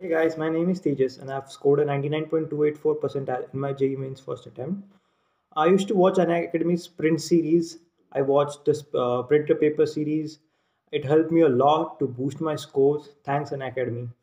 Hey guys, my name is Tejas and I've scored a 99.284 percentile in my JEE mains first attempt. I used to watch Unacademy sprint series. I watched this printer paper series. It helped me a lot to boost my scores. Thanks Unacademy.